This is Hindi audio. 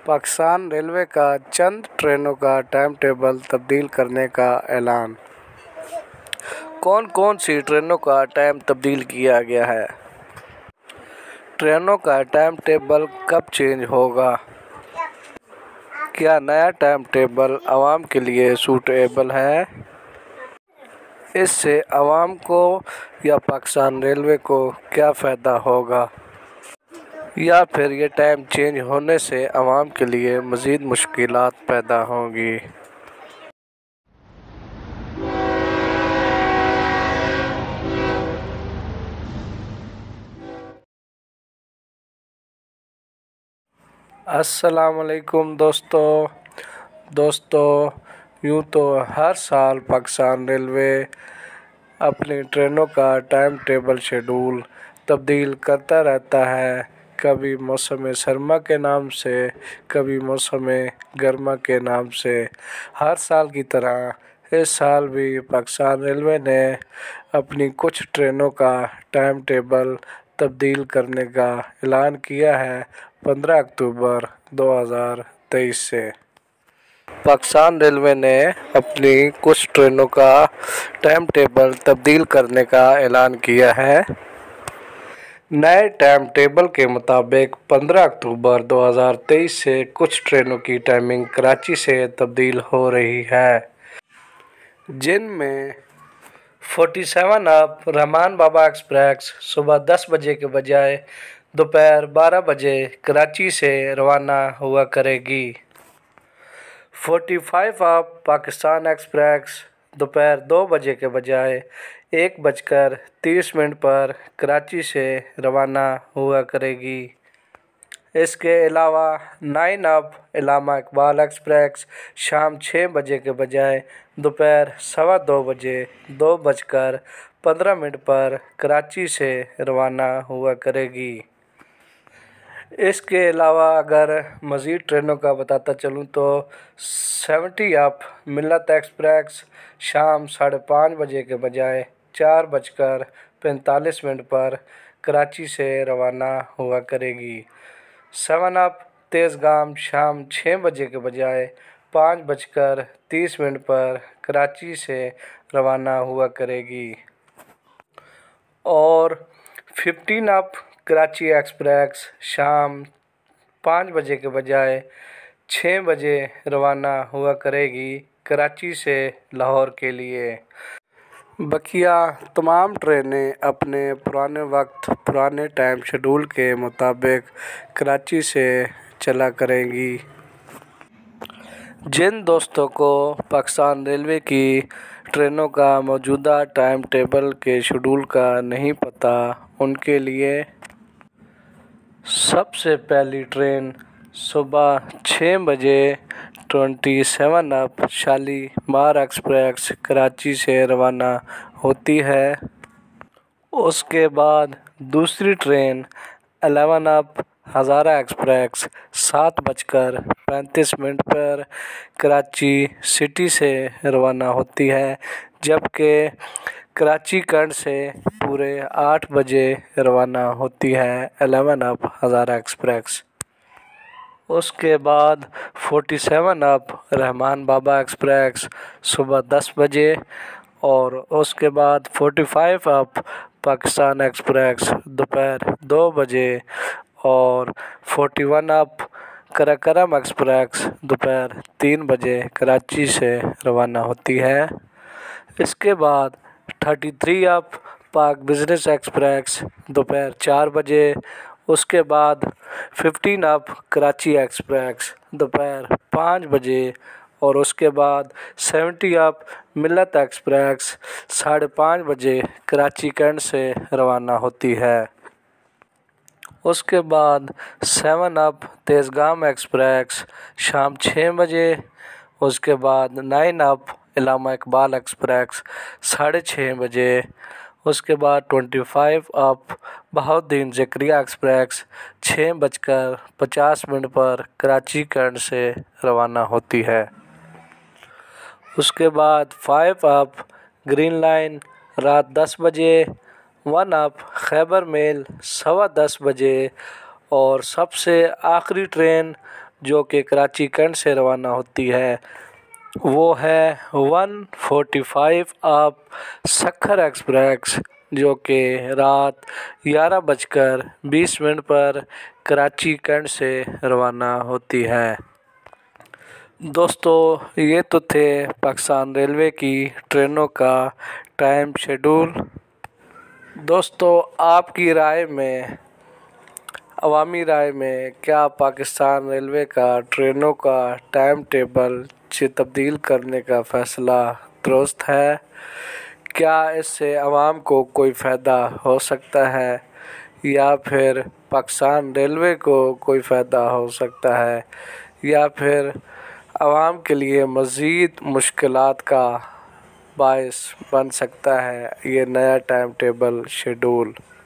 पाकिस्तान रेलवे का चंद ट्रेनों का टाइम टेबल तब्दील करने का ऐलान। कौन कौन सी ट्रेनों का टाइम तब्दील किया गया है? ट्रेनों का टाइम टेबल कब चेंज होगा? क्या नया टाइम टेबल आवाम के लिए सूटेबल है? इससे आवाम को या पाकिस्तान रेलवे को क्या फ़ायदा होगा, या फिर ये टाइम चेंज होने से आवाम के लिए मज़ीद मुश्किलात पैदा होंगी? अस्सलामुअलैकुम दोस्तों, यूँ तो हर साल पाकिस्तान रेलवे अपनी ट्रेनों का टाइम टेबल शेड्यूल तब्दील करता रहता है। कभी मौसम सरमा के नाम से, कभी मौसम गर्मा के नाम से। हर साल की तरह इस साल भी पाकिस्तान रेलवे ने अपनी कुछ ट्रेनों का टाइम टेबल तब्दील करने का ऐलान किया है 15 अक्टूबर 2023 से। पाकिस्तान रेलवे ने अपनी कुछ ट्रेनों का टाइम टेबल तब्दील करने का ऐलान किया है। नए टाइम टेबल के मुताबिक 15 अक्टूबर 2023 से कुछ ट्रेनों की टाइमिंग कराची से तब्दील हो रही है, जिनमें 47 अप रहमान बाबा एक्सप्रेस सुबह 10 बजे के बजाय दोपहर 12 बजे कराची से रवाना हुआ करेगी। 45 अप पाकिस्तान एक्सप्रेस दोपहर 2 बजे के बजाय 1:30 पर कराची से रवाना हुआ करेगी। इसके अलावा 9 अप इलामा इकबाल एक्सप्रेस शाम 6 बजे के बजाय दोपहर 2:15 बजे 2:15 पर कराची से रवाना हुआ करेगी। इसके अलावा अगर मज़ीद ट्रेनों का बताता चलूँ तो 70 अप मिल्लत एक्सप्रेस शाम 5:30 बजे के बजाय 4:45 पर कराची से रवाना हुआ करेगी। 7 अप तेज़गाम शाम 6 बजे के बजाय 5:30 पर कराची से रवाना हुआ करेगी। और 15 अप कराची एक्सप्रेस शाम 5 बजे के बजाय 6 बजे रवाना हुआ करेगी कराची से लाहौर के लिए। बकिया तमाम ट्रेनें अपने पुराने वक्त पुराने टाइम शेड्यूल के मुताबिक कराची से चला करेंगी। जिन दोस्तों को पाकिस्तान रेलवे की ट्रेनों का मौजूदा टाइम टेबल के शेड्यूल का नहीं पता, उनके लिए सबसे पहली ट्रेन सुबह 6 बजे 27 अप शालीमार एक्सप्रेस कराची से रवाना होती है। उसके बाद दूसरी ट्रेन 11 अप हज़ारा एक्सप्रेस 7:35 पर कराची सिटी से रवाना होती है, जबकि कराची कैंट से पूरे 8 बजे रवाना होती है 11 अप हज़ारा एक्सप्रेस। उसके बाद 47 अप रहमान बाबा एक्सप्रेस सुबह 10 बजे, और उसके बाद 45 अप पाकिस्तान एक्सप्रेस दोपहर 2 बजे, और 41 अप कराकरम एक्सप्रेस दोपहर 3 बजे कराची से रवाना होती है। इसके बाद 33 अप पाक बिज़नेस एक्सप्रेस दोपहर 4 बजे। उसके बाद 15 अप कराची एक्सप्रेस दोपहर 5 बजे, और उसके बाद 70 अप मिल्लत एक्सप्रेस 5:30 बजे कराची कैंट से रवाना होती है। उसके बाद 7 अप तेज़गाम एक्सप्रेस शाम 6 बजे। उसके बाद 9 अप इलामा इकबाल एक्सप्रेस 6:30 बजे। उसके बाद 25 अप बहाउद्दीन ज़करिया एक्सप्रेस 6:50 पर कराची कैंट से रवाना होती है। उसके बाद 5 अप ग्रीन लाइन रात 10 बजे, 1 अप खैबर मेल 10:15 बजे, और सबसे आखिरी ट्रेन जो कि कराची कैंट से रवाना होती है वो है 1:45 आप सक्खर एक्सप्रेस, जो कि रात 11:20 पर कराची कैंट से रवाना होती है। दोस्तों, ये तो थे पाकिस्तान रेलवे की ट्रेनों का टाइम शेड्यूल। दोस्तों, आपकी राय में, अवामी राय में, क्या पाकिस्तान रेलवे का ट्रेनों का टाइम टेबल से तब्दील करने का फ़ैसला दुरुस्त है? क्या इससे आवाम को कोई फ़ायदा हो सकता है या फिर पाकिस्तान रेलवे को कोई फ़ायदा हो सकता है या फिर आवाम के लिए मज़ीद मुश्किलात का बायस बन सकता है ये नया टाइम टेबल शेड्यूल?